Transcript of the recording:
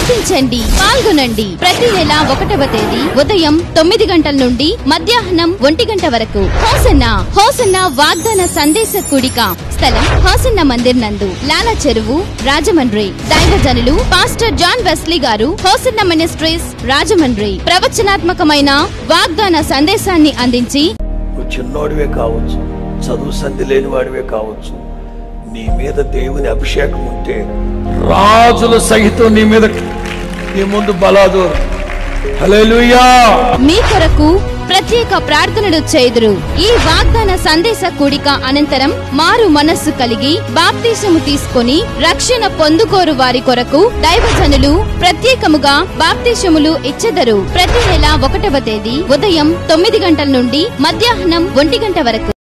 ప్రార్థించండి, పాల్గొనండి. ప్రతి నెల 1వ తేదీ ఉదయం 9 గంటల నుండి మధ్యాహ్నం 1 గంట వరకు హోసన్నా హోసన్నా వాగ్దాన సందేశ కూడిక. స్థలం హోసన్నా మందిర్ నందు, లాల చెరువు, రాజమండ్రి. దైవజనులు పాస్టర్ జాన్ వెస్లీ గారు, హోసన్నా మినిస్ట్రీస్, రాజమండ్రి. ప్రవచనాత్మకమైన వాగ్దాన సందేశాన్ని అందించి, చిన్నోడివే కావచ్చు, చదువు సంధి లేని వాడివే కావచ్చు, నీ మీద దేవుని అభిషేకం ఉంటే రాజుల సహితం నీ ముందు బలాదూర్. హల్లెలూయా. మీ కొరకు ప్రత్యేక ప్రార్థనలు చేయుదురు. ఈ వాగ్దాన సందేశ కూడిక అనంతరం మారు మనస్సు కలిగి బాప్తిసము తీసుకొని రక్షణ పొందుకోరు వారి కొరకు దైవజనులు ప్రత్యేకముగా బాప్తిసములు ఇచ్చెదరు. ప్రతి నెల 1వ తేదీ ఉదయం 9 గంటల నుండి మధ్యాహ్నం 1 గంట వరకు.